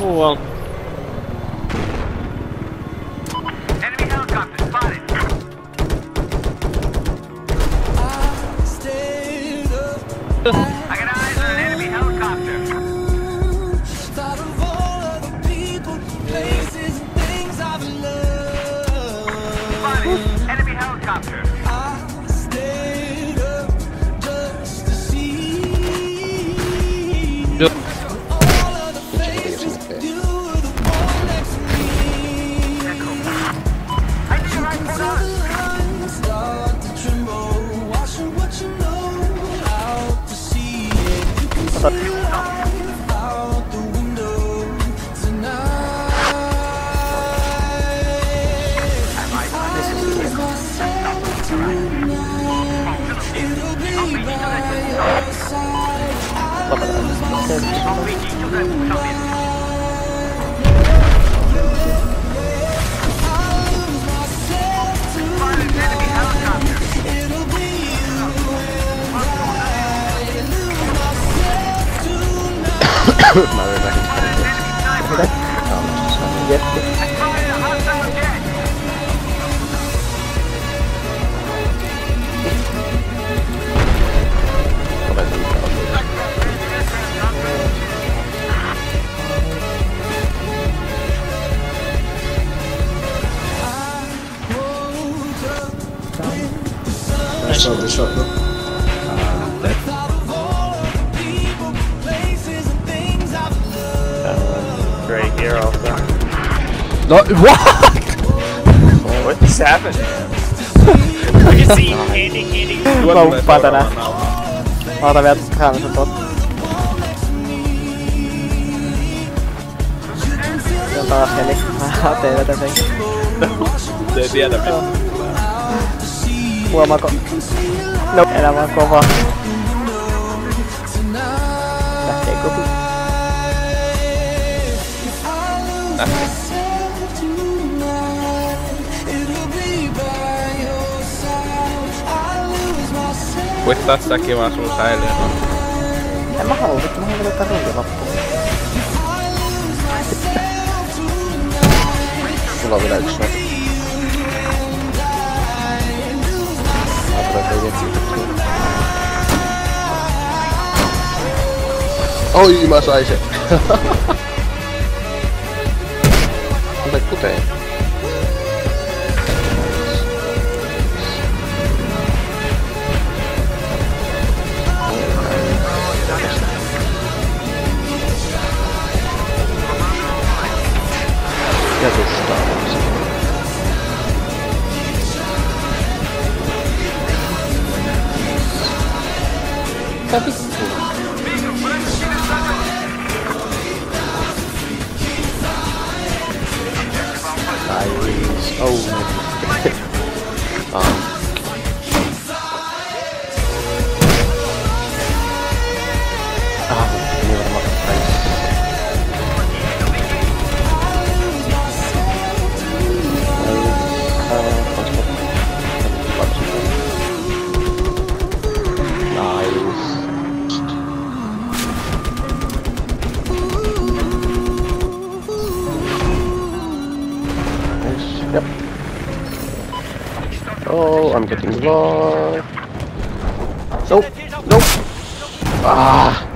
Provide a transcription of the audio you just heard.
Muualla. Enemy helicopter spotted. I got eyes on an enemy helicopter. Spotted. Enemy helicopter. Mä yritän mitä? Jetti. Shot, shot, no? Dead. Great here also. No, what? What just happened? I can see hitting. Mä uppaan tänään. Mä otan vielä hämmästä totta. Se on taas heli. Mä tein tätä senkin. Se ei tiedä mitään. Huomaako? No, elämä on kova. Lähtee kopi. Kuittaa sitäkin vaan sun säilyy. En mä halua, vittu mä haluan ottaa rundi loppuun. Sulla on vielä yksi shot. Oi, mä sain sen. Ota kuteen. Ja tustaa. Mitä vittua? Nice. Oh. Ini varmaan nice. Yep. Oh, I'm getting blocked. Nope. Nope. Ah.